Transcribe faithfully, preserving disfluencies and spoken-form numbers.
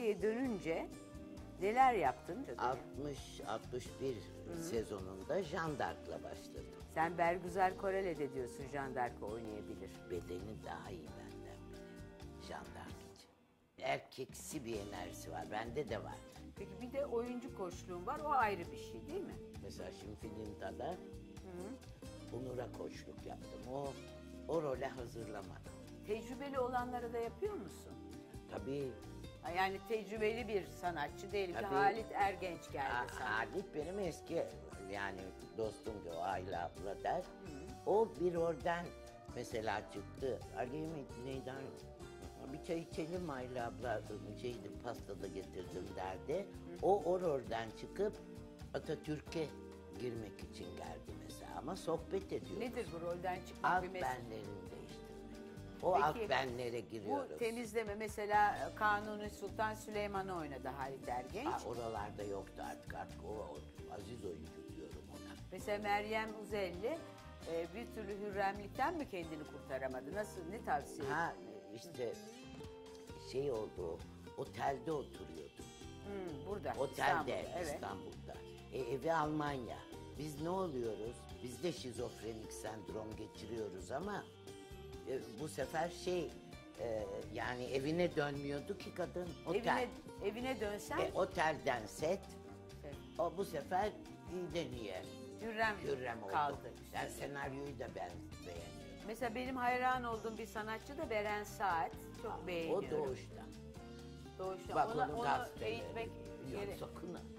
Türkiye'ye dönünce neler yaptın? altmış altmış bir sezonunda Jeanne d'Arc'la başladım. Sen Bergüzar Koreli'de diyorsun Jeanne d'Arc'ı oynayabilir. Bedeni daha iyi benden bile. Jeanne d'Arc için. Erkeksi bir enerjisi var. Bende de var. Peki bir de oyuncu koçluğun var, o ayrı bir şey değil mi? Mesela şimdi Filinta'da Onur'a koçluk yaptım. O, o role hazırlamadım. Tecrübeli olanlara da yapıyor musun? Tabii. Ha, yani tecrübeli bir sanatçı diyelim ki Tabii. Halit Ergenç geldi Ha- sana. Halit benim eski yani dostum ki o Ayla abla der. O bir oradan mesela çıktı. Ali neyden bir çay içelim Ayla abla şeydi pastada getirdim derdi. O or oradan çıkıp Atatürk'e girmek için geldi mesela ama sohbet ediyoruz. Nedir bu rolden çıkmak Alt bir mesele? benlerini değiştirmek. O Peki, alt benlere giriyoruz. Bu temizleme mesela Kanuni Sultan Süleyman'ı oynadı Halit Ergenç. Ha, oralarda yoktu artık artık o, o aziz oyuncu diyorum ona. Mesela Meryem Uzelli e, bir türlü hürremlikten mi kendini kurtaramadı? Nasıl, ne tavsiye Ha işte şey oldu, otelde oturuyordu. Hmm, burada Otelde İstanbul'da, İstanbul'da. evet. E, evi Almanya. Biz ne oluyoruz? Biz de şizofrenik sendrom geçiriyoruz ama e, bu sefer şey e, yani evine dönmüyordu ki kadın. Otel. Evine, evine dönsen E, otelden set. Evet. O bu sefer iyi de niye? Hürrem, Hürrem oldu. kaldı. Yani senaryoyu da ben beğeniyorum. Mesela benim hayran olduğum bir sanatçı da Beren Saat. Çok O beğeniyorum. doğuşta. Doğuşta. Bak Ona, onun onu gazeteleri. eğitmek Yok gerek. sakın.